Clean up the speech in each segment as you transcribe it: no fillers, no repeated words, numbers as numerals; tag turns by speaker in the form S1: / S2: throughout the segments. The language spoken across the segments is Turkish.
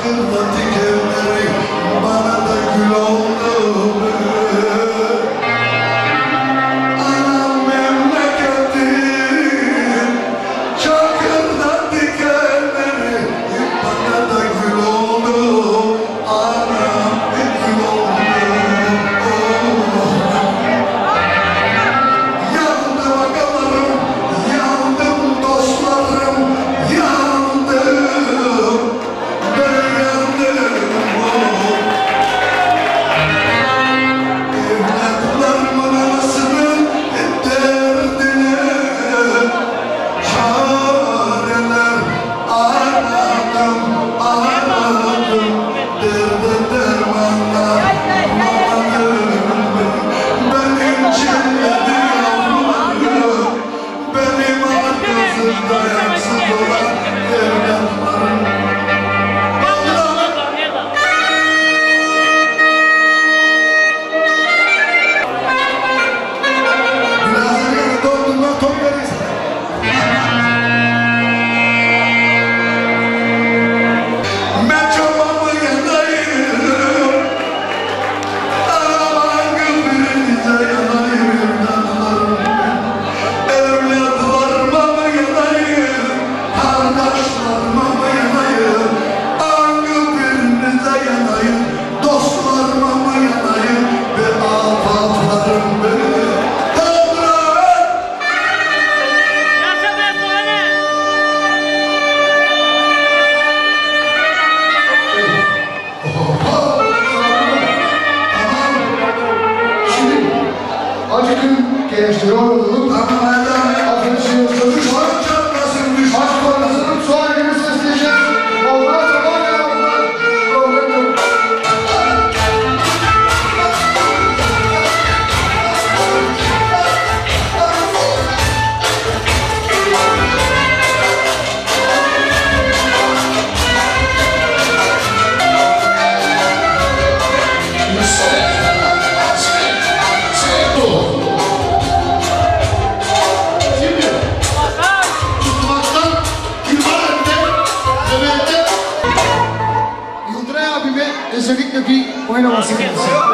S1: Özellikle bir oynamasını istiyorum.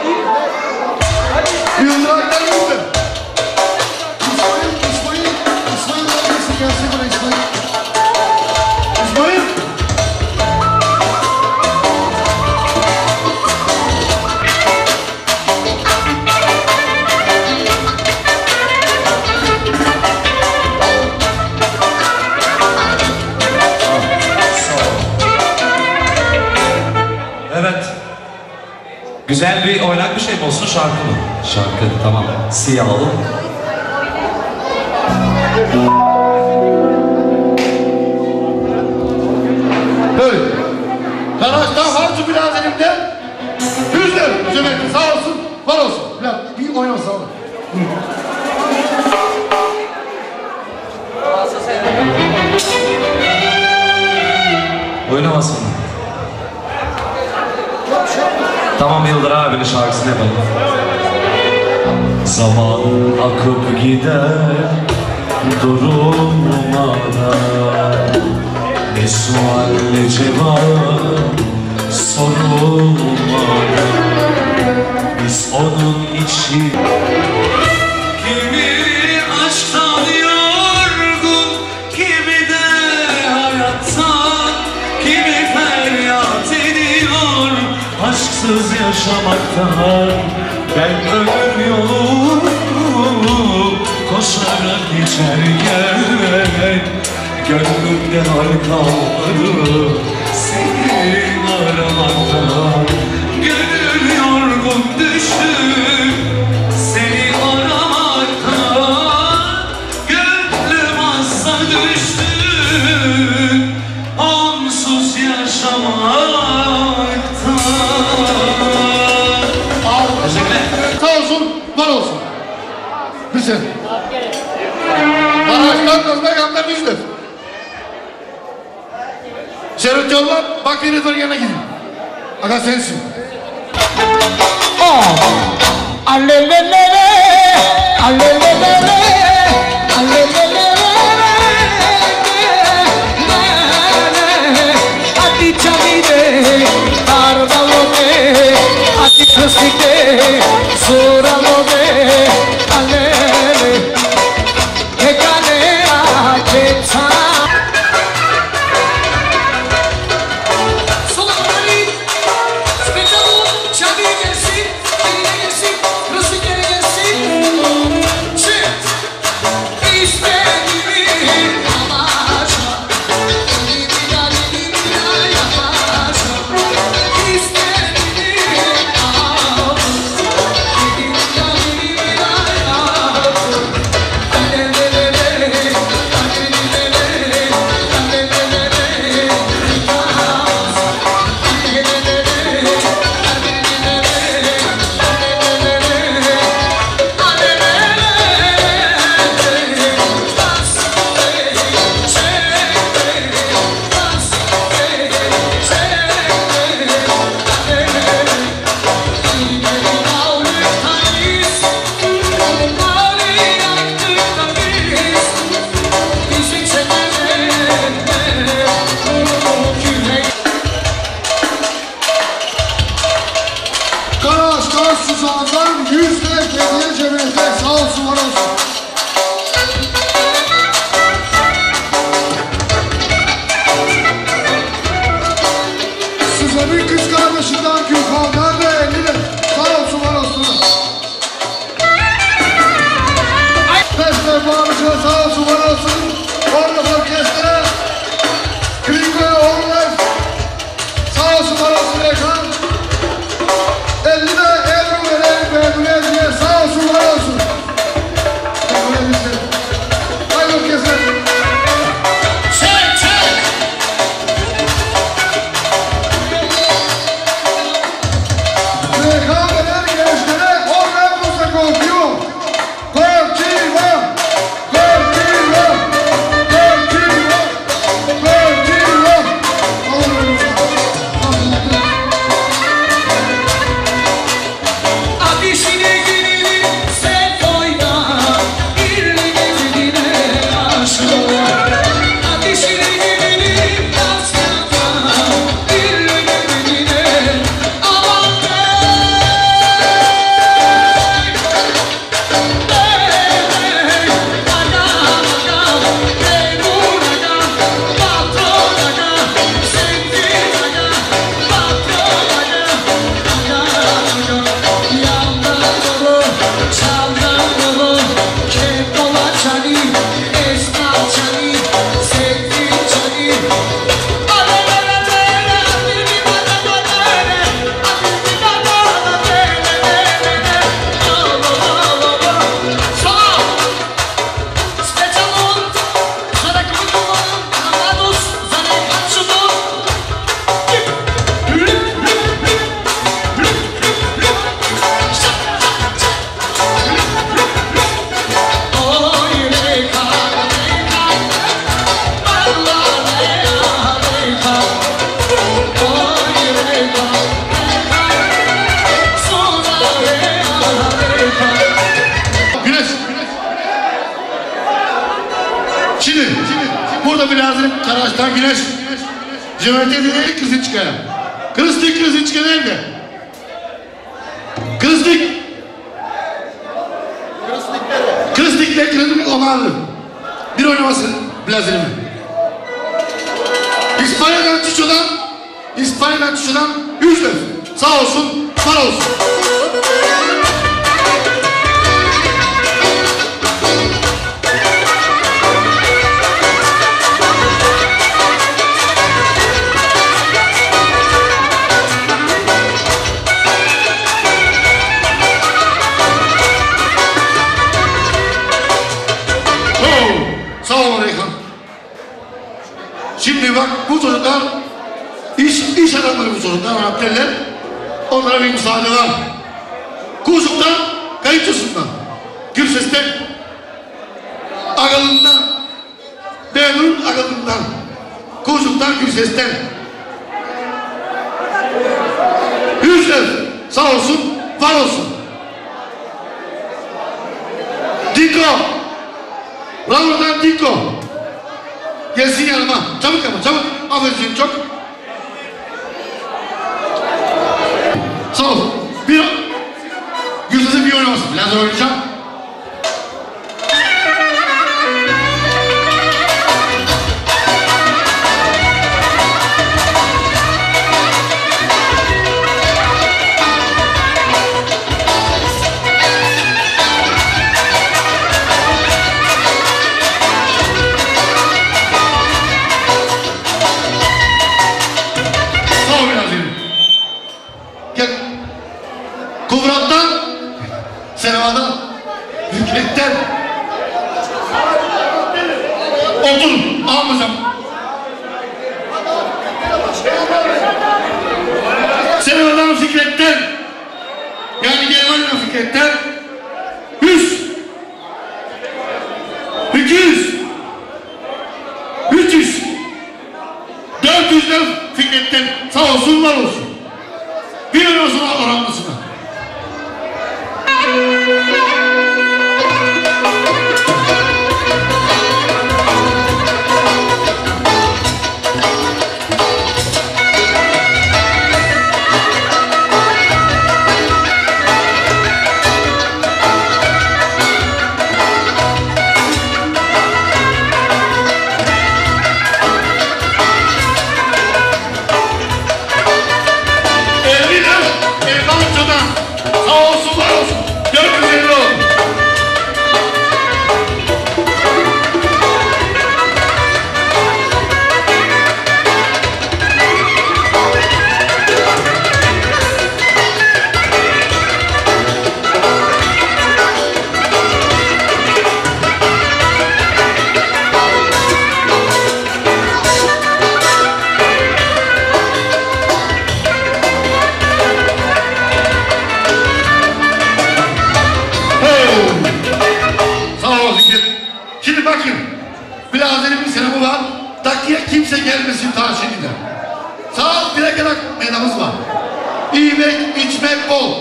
S1: Yıldıray'dan yoktu. İsmail neredeyse gelsin buraya İsmail. İsmail!
S2: Güzel bir oynak bir şey mi olsun, şarkı mı? Şarkı, tamam. Si alalım.
S1: Evet. Karaş'tan Harcı biraderimden 100 lira. Cömert'e sağ olsun, var olsun. Bir oynasa olur.
S2: Oynamasın mı? Tamam, Yıldıray abinin şarkısını yapalım. Zaman akıp gider durulmadan, ne sual ne cevap sorulmadan, biz onun için kimi aşktan yorgun, kimi de hayattan, kimi feryat ediyor aşksız yaşamaktan. Ben ömür yolu koşarak geçerken gönlümde hal kalmadı seni aramaktan. Gönül yorgun düştü seni aramaktan, gönlüm hasta düştü onsuz yaşamaktan.
S1: Sağ olsun, var olsun. Güzel. Barajdan kızma yanında bizdir. Şerif yollar, bak yine yanına gidin. Aga sensin.
S3: Alelelele, alelelele, alelelele, hadi çabide. Ati kısike Suralo be Alele Ekale Aceta Solanari Spetalu Çabi gelsin Eline gelsin Rısı geri gelsin Çıt İstediğin amaca Elimina yamaca İstediğin amaca Elimina yamaca Alelelele Alelelele Alelelele
S1: Karaş Kars Suzan'dan 100 lira hediye cebinizde. Sağ olsun, var olsun. Suzan'ın kız kardeşinden Gülkan'dan da 50 lira. Sağ olsun, var olsun. Pesler bağırışına sağ olsun, var olsun. Orada orkestra. Gringo'ya oğullar. Sağ olsun, var olsun Erkan. 50 lira euro veren memnuniyet diye sağ olsun, var olsun. Haydi orkestra.
S3: Çek çek
S1: Reklam veren gençlere orada Musa kokuyor. Korkiva, korkiva, korkiva, korkiva.
S3: Ateşine girelim sen oyna Birliğine birine aşık Ateşine girelim yaskata Birliğine birine aman
S1: Güneş. Şimdi burada birazcık Karaş'tan Güneş. Cömert'e de kızı çıkar. Kırıstık kızı çıkar nerede? Kırıstık. Kırıstık'la kırıstık onarlı. Bir oynamasın Blazil'imi. İspanya'dan Çiço'dan 100 lira. Sağ olsun, var olsun. Sağ olun Reyhan. Şimdi bak bu çocuklar iş adamları, bu çocuklar rapteller. Onlara bir müsaade var. Kuzuk'tan, Kayıtçısından, Gürses'ten, Agalından, Beynur'un Agalından, Kuzuk'tan, Gürses'ten. 100 lira. Sağ olsun, var olsun. Dinko. Bravo'dan Dinko. Gelsin yanıma. Çabuk ama çabuk. Aferin çok. Sağ ol. Bir Gülsüz'ün bir oynamasın. Lazer oynayacağım. Kuvrat'tan, Seneva'dan, Hükret'ten. Oturun, almayacağım. Seneva'dan, Fikret'ten. Yani Gelmali'den Fikret'ten. 100. 200. 300. 400'den Fikret'ten. Sağ olsun, var olsun. Bir olsun aramlısına. Şimdi bakın, Bilader'in bir selamı var. Dakika kimse gelmesin Taşini'de. Saat 1'e kadar meydanımız var. Yemek, içmek bol.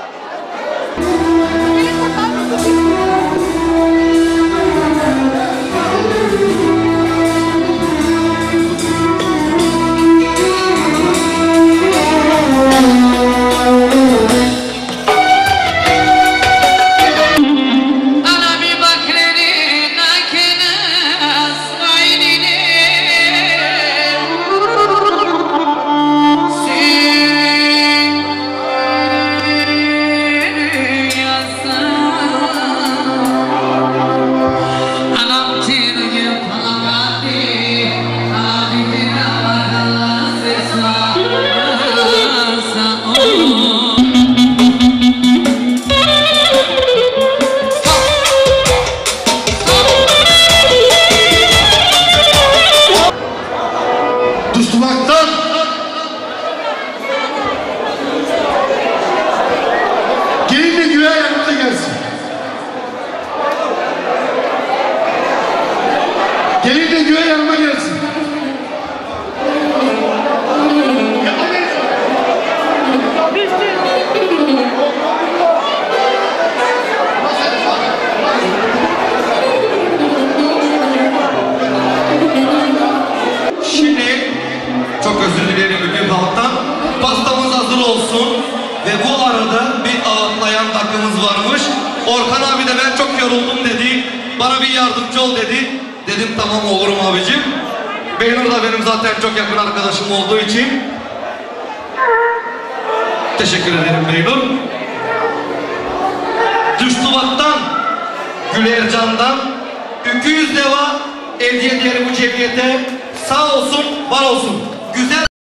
S1: Düştümaktan gelin de güven yanımıza gelsin. Gelin de güven yanıma gelsin.
S4: Çok özür dilerim bütün halktan. Pastamız hazır olsun. Ve bu arada bir ağıtlayan takımız varmış. Orkan abi de ben çok yoruldum dedi. Bana bir yardımcı ol dedi. Dedim tamam olurum abicim. Beynur da benim zaten çok yakın arkadaşım olduğu için. Teşekkür ederim Beynur. Düştuvat'tan, Gülercan'dan 200 deva hediye ederim bu cemiyete. Sağ olsun, var olsun. Güzel.